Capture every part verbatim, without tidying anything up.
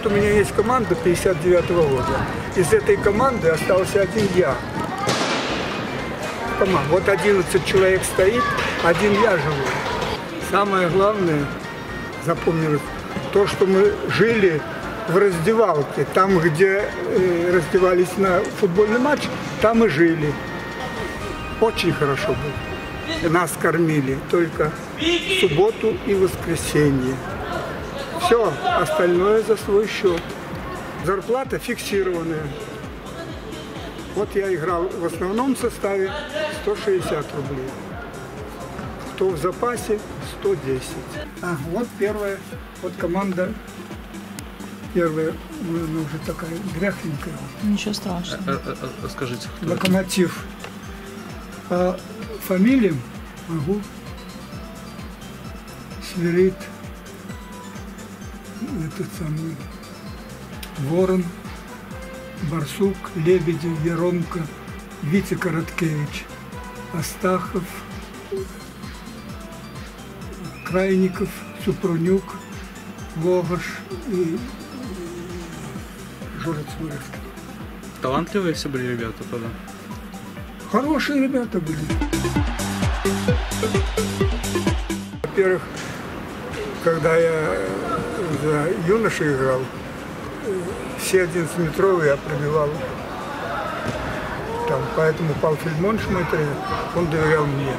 вот у меня есть команда пятьдесят девятого года. Из этой команды остался один я. Команда. Вот одиннадцать человек стоит, один я живу. Самое главное, запомнилось, то, что мы жили в раздевалке. Там, где э, раздевались на футбольный матч, там и жили. Очень хорошо было. Нас кормили только в субботу и воскресенье. Все, остальное за свой счет. Зарплата фиксированная. Вот я играл в основном составе сто шестьдесят рублей. Кто в запасе сто десять. А, вот первая, вот команда. Первая, ну, уже такая дряхленькая. Ничего страшного. А, а, а, скажите, кто Локомотив. По фамилиям могу. Свирид. Этот самый Ворон, Барсук, Лебедев, Яромко, Витя Короткевич, Астахов, Крайников, Супрунюк, Логаш и Жора Цуревский. Талантливые все были ребята тогда? Хорошие ребята были. Во-первых, когда я за юношей играл, все одиннадцатиметровые я пробивал. Там, поэтому Павел Фельдмонович, мой тренер, он доверял мне.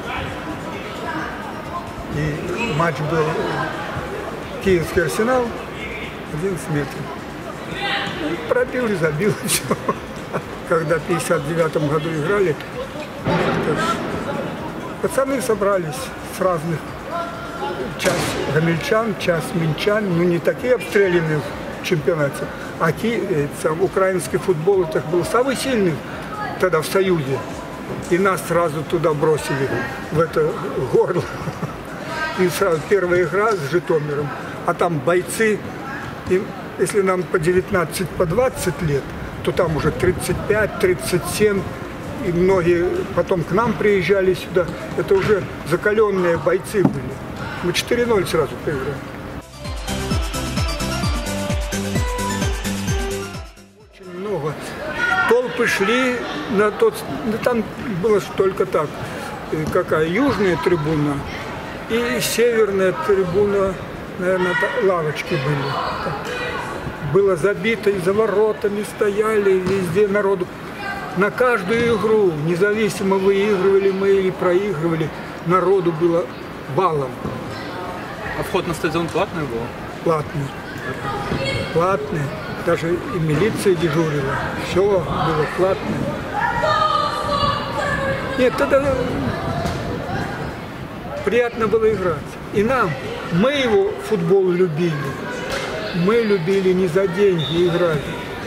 И матч был Киевский Арсенал, одиннадцать метров. Пробил и забил все. Когда в пятьдесят девятом году играли, пацаны собрались с разных, часть гомельчан, часть минчан, ну не такие обстрелянные в чемпионате, а ки, сам, украинский футбол это был самый сильный тогда в Союзе. И нас сразу туда бросили, в это горло. И сразу первая игра с Житомиром, а там бойцы, и если нам по девятнадцать, по двадцать лет, то там уже тридцать пять, тридцать семь, и многие потом к нам приезжали сюда. Это уже закаленные бойцы были. Мы четыре ноль сразу проиграли. Очень много. Толпы шли на тот... Там было только так. Какая? Южная трибуна и северная трибуна, наверное, лавочки были. Было забито, и за воротами стояли, везде народу. На каждую игру, независимо выигрывали мы или проигрывали, народу было валом. А вход на стадион платный был? Платный. Платный. Даже и милиция дежурила. Все было платное. Нет, тогда приятно было играть. И нам, мы его футбол любили. Мы любили не за деньги играть.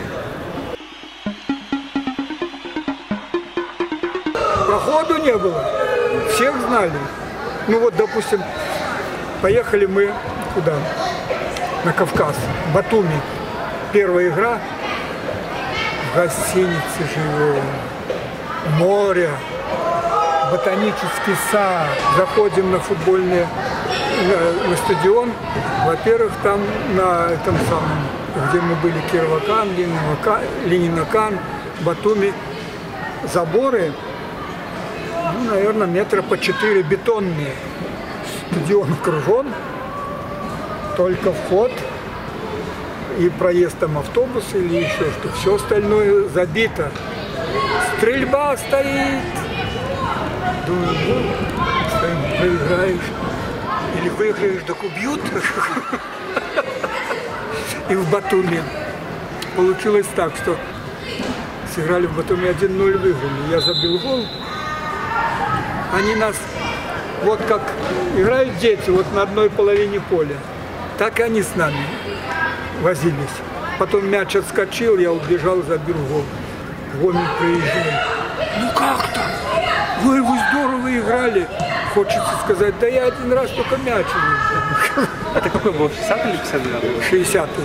Проходу не было. Всех знали. Ну вот, допустим, поехали мы куда? На Кавказ, Батуми. Первая игра. В гостинице живем. Море. Ботанический сад. Заходим на футбольный на, на стадион. Во-первых, там на этом самом, где мы были, Кировакан, Ленинакан, Батуми, заборы, ну, наверное, метра по четыре бетонные. Стадион окружен, только вход и проезд там автобуса или еще что. Все остальное забито. Стрельба стоит. Думаю, ну, стоим, проиграешь. Или выиграешь, так убьют. И в Батуми получилось так, что сыграли в Батуми один ноль, выиграли. Я забил гол. Они нас, вот как играют дети, вот на одной половине поля, так и они с нами возились. Потом мяч отскочил, я убежал, забил гол. Гомель приезжает. Ну как там? Вы, вы здорово играли. Хочется сказать, да я один раз только мяч увидел. Это какой был, шестидесятый или пятьдесят девятый? шестидесятый.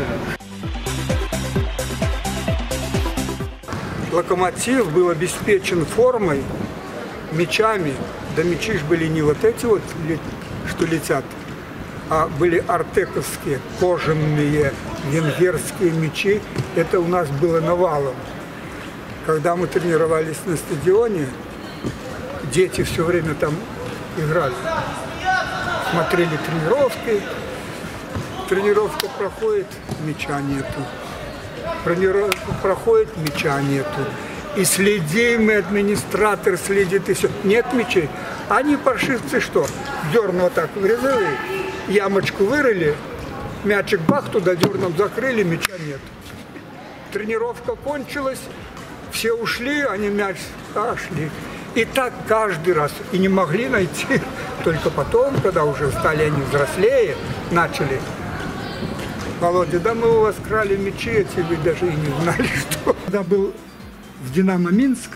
Локомотив был обеспечен формой, мячами. Да мячи ж были не вот эти вот, что летят, а были артековские, кожаные, венгерские мячи. Это у нас было навалом. Когда мы тренировались на стадионе, дети все время там играли. Смотрели тренировки. Тренировка проходит, мяча нету. Тренировка проходит, мяча нету. И следим, и администратор следит, и все. Нет мячей. Они паршивцы что? Дерн вот так вырезали, ямочку вырыли, мячик бах, туда дерном закрыли, мяча нет. Тренировка кончилась, все ушли, они мяч шли. И так каждый раз. И не могли найти. Только потом, когда уже стали они взрослее, начали. Володя, да мы у вас крали мячи, эти вы даже и не знали, что. Когда был в «Динамо Минск»,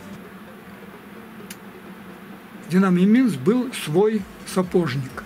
в «Динамо Минск» был свой сапожник.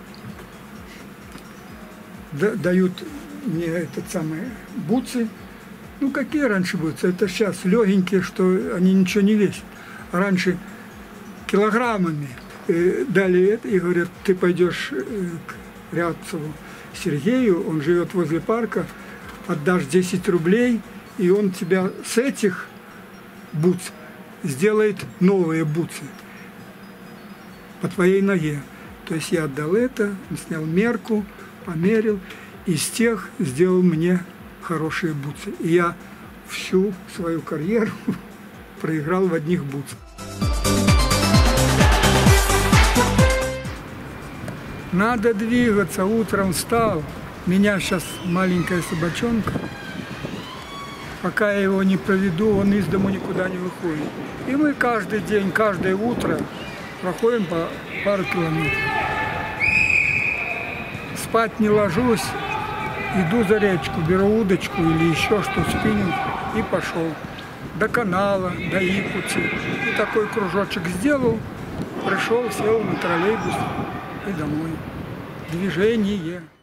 Дают мне этот самый бутсы. Ну, какие раньше бутсы? Это сейчас легенькие, что они ничего не весят. А раньше килограммами дали это и говорят, ты пойдешь к Рябцеву Сергею, он живет возле парка, отдашь десять рублей, и он тебя с этих бутс сделает новые бутсы по твоей ноге. То есть я отдал это, снял мерку, померил, и с тех сделал мне хорошие бутсы. И я всю свою карьеру проиграл в одних бутсах. Надо двигаться, утром встал. Меня сейчас маленькая собачонка. Пока я его не проведу, он из дому никуда не выходит. И мы каждый день, каждое утро проходим по пару километров. Спать не ложусь, иду за речку, беру удочку или еще что, спиннинг, и пошел. До канала, до Ипуцы. И такой кружочек сделал, пришел, сел на троллейбус и домой. Движение.